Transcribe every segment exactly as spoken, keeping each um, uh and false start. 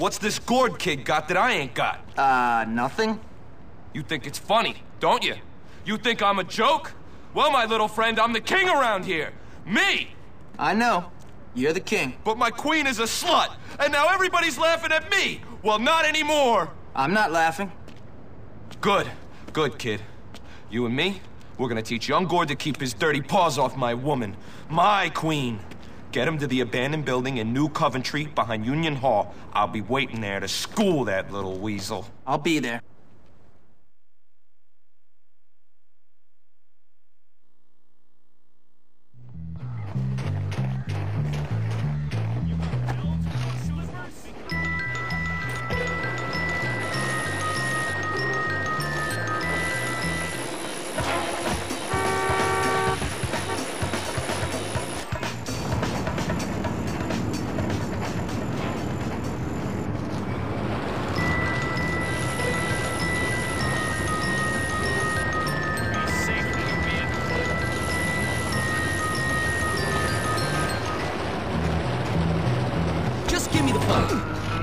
What's this Gord kid got that I ain't got? Uh, nothing? You think it's funny, don't you? You think I'm a joke? Well, my little friend, I'm the king around here. Me! I know. You're the king. But my queen is a slut, and now everybody's laughing at me. Well, not anymore. I'm not laughing. Good. Good, kid. You and me, we're gonna teach young Gord to keep his dirty paws off my woman. My queen. Get him to the abandoned building in New Coventry behind Union Hall. I'll be waiting there to school that little weasel. I'll be there. Give me the phone.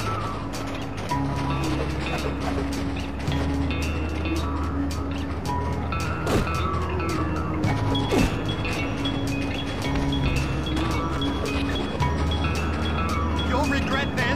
You'll regret this.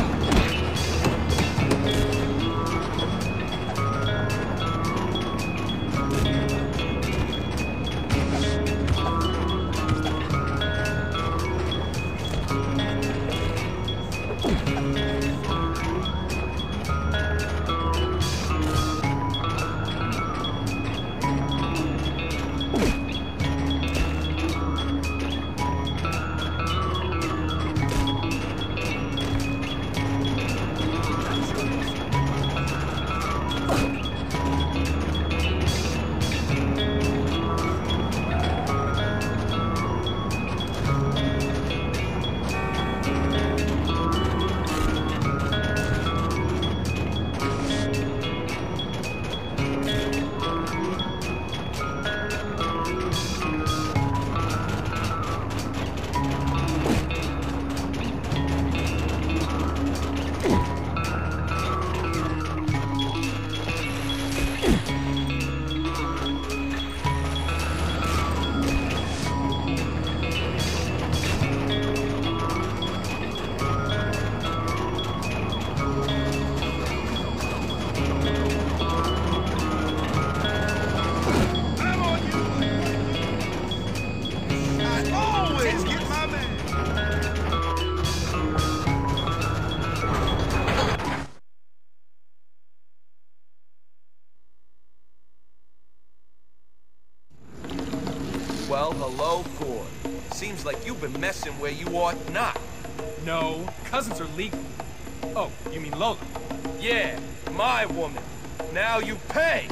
Well, hello, Gord. Seems like you've been messing where you ought not. No, cousins are legal. Oh, you mean Lola? Yeah, my woman. Now you pay.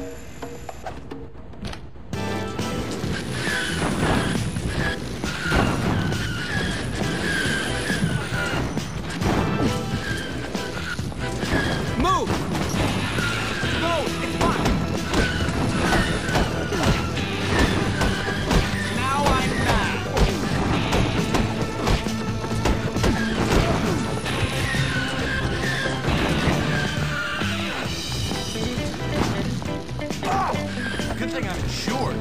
Move! No, it's fine. Now I'm mad. Oh, good thing I'm insured.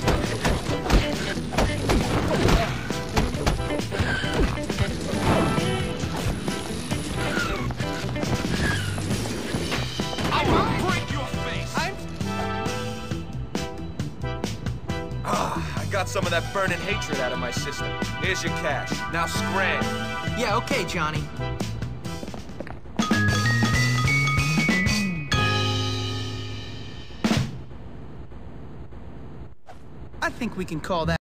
Got some of that burning hatred out of my system. Here's your cash. Now scram. Yeah, okay, Johnny. I think we can call that